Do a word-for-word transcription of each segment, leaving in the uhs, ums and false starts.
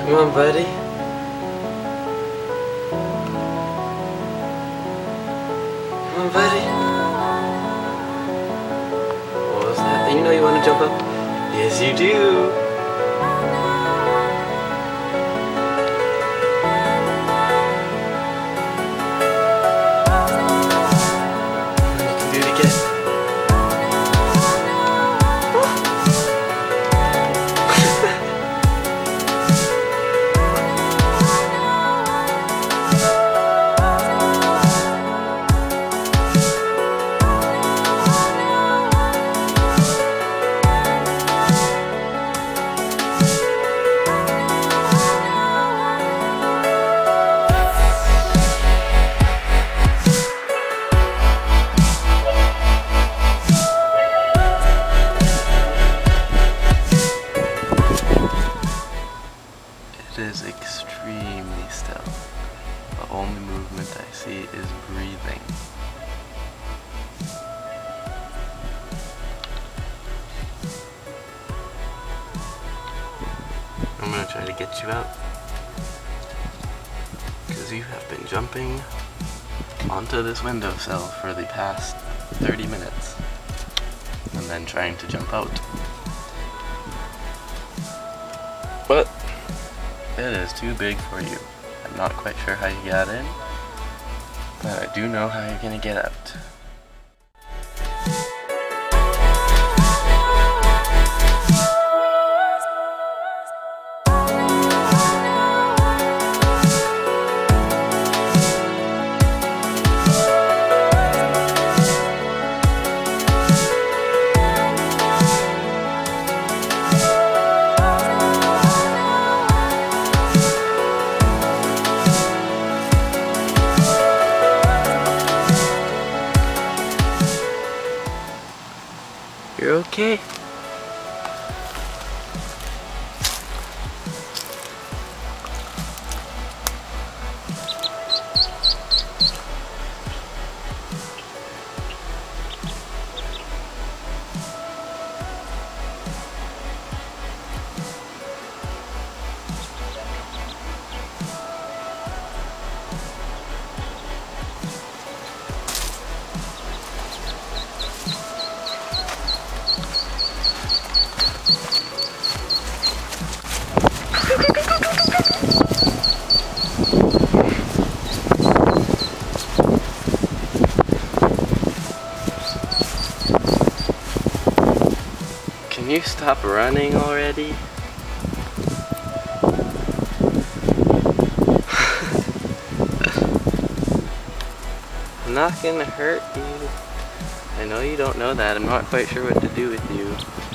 Come on, buddy. Come on, buddy. What was that? You know you want to jump up? Yes, you do. You can do it again. It is extremely still. The only movement I see is breathing. I'm gonna try to get you out because you have been jumping onto this windowsill for the past thirty minutes and then trying to jump out. But it is too big for you. I'm not quite sure how you got in, but I do know how you're gonna get out. You're okay? Can you stop running already? I'm not gonna hurt you. I know you don't know that. I'm not quite sure what to do with you.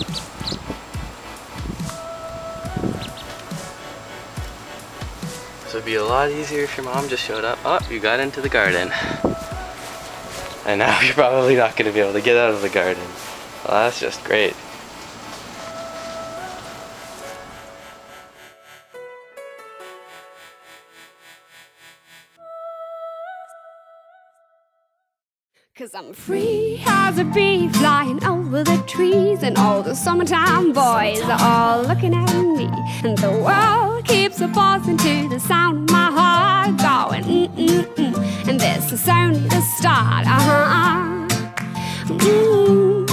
So it'd be a lot easier if your mom just showed up. Oh, you got into the garden. And now you're probably not gonna be able to get out of the garden. Well, that's just great. Cause I'm free as a bee flying over the trees, and all the summertime boys are all looking at me, and the world keeps a buzzing to the sound of my heart going mm-mm-mm, and this is only the start. Uh-huh. Mm-hmm.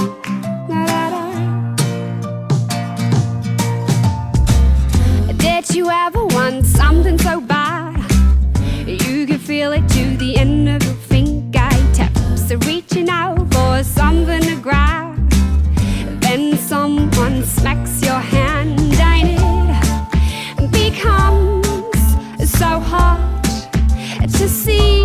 Did you ever want something so bad you could feel it to the end of your fingertips, reaching out for something to grab? Then someone smacks your hand and it becomes so hard to see